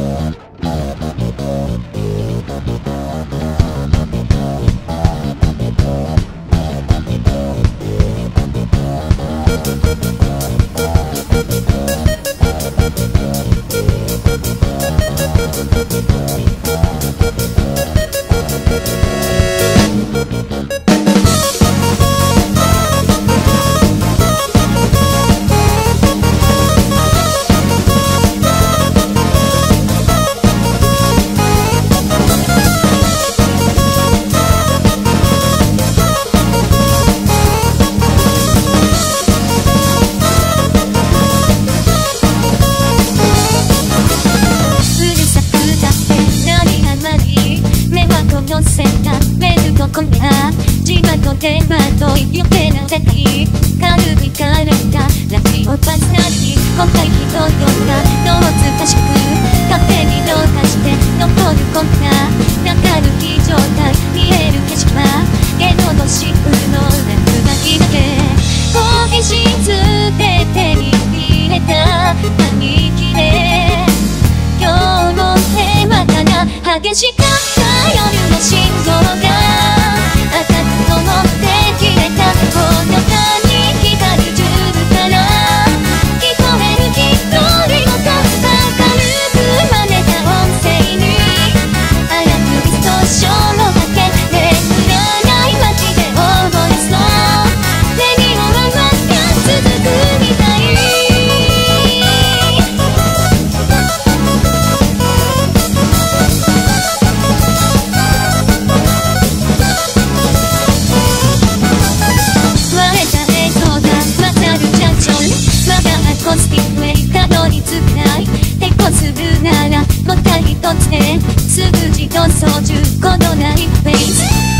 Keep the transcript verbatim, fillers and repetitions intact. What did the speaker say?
自慢と電話と余計な敵軽いからだラジオパーソナリティ今回ひとよがどう難しく勝手に動画して残るこんな中抜き状態見える景色はゲドのシンプルの落書きだけ好奇心捨て手に入れた兄貴で今日も平和だな激しかった夜の信号が赤く灯って消えたほのかに光るジュールから聞こえる一人の歌明るく真似た音声にあやふりとショーのだけ眠らない街で覚えそうレディオはまだ続くみたいコスピックへたどり着くない抵抗するならもったい一つですぐ自動操縦このないフェイス